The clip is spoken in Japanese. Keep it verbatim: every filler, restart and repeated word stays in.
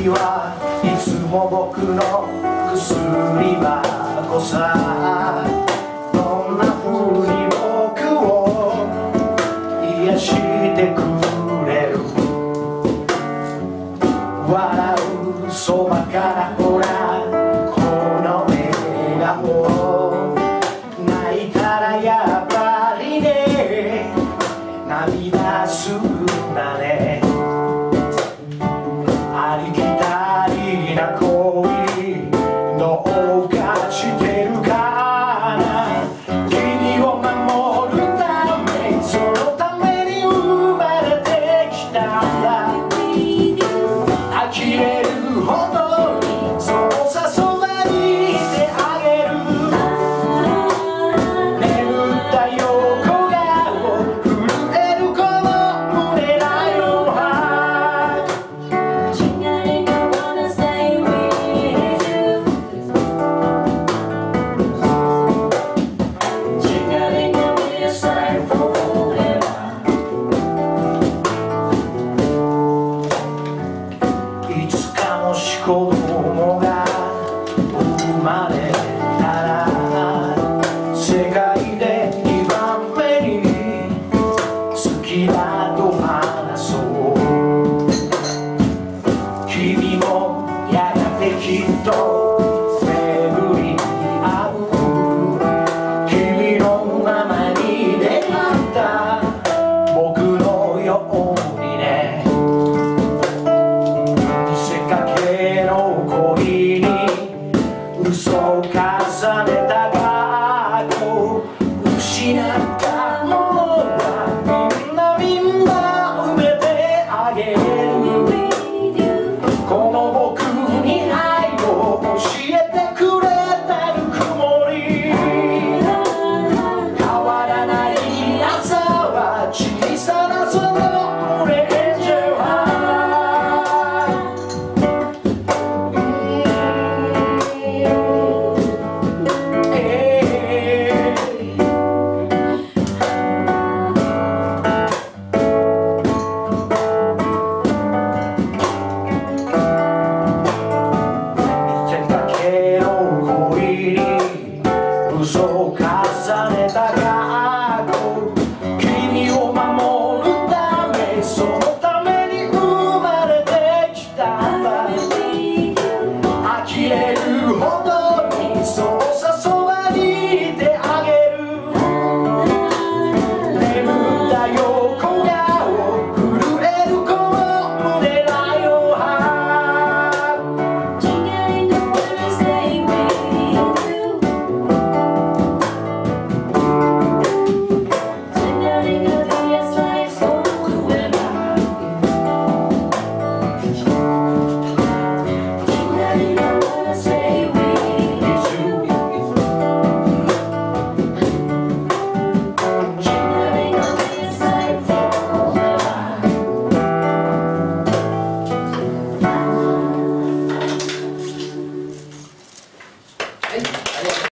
君はいつも僕の薬箱さ。どんな風に僕を癒してくれる。笑うそばからほらこの笑顔。泣いたらやっぱりね涙するんだね。ありきたりな恋どうかしてるかな。君を守るためそのために生まれてきたんだ。呆れるほどにそのさそばにいてあげる。眠った横顔震えるこの胸らよは。いつかもしこ